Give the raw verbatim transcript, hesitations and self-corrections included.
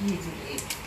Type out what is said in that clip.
ยี่สิบเอ็ด